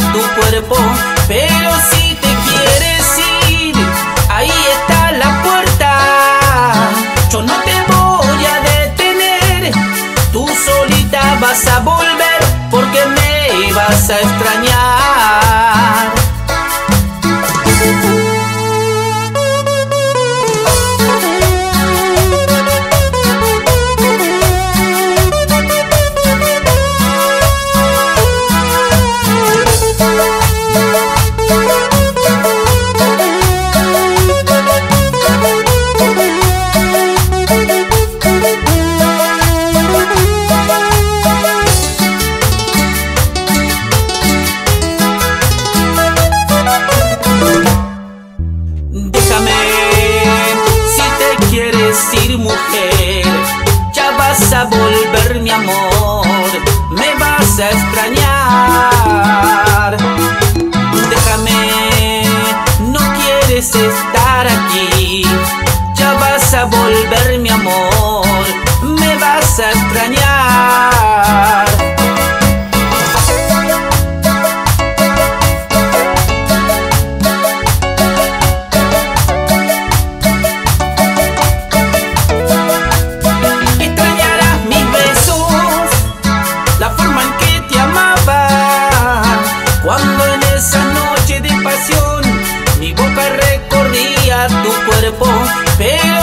tu cuerpo. Pero si te quieres ir, ahí está la puerta. Yo no te voy a detener, tú solita vas a volver, porque me vas a extrañar. Decir mujer, ya vas a volver mi amor, me vas a extrañar. Déjame, no quieres estar aquí, ya vas a volver mi amor, me vas a extrañar. Cuando en esa noche de pasión mi boca recorría tu cuerpo, pero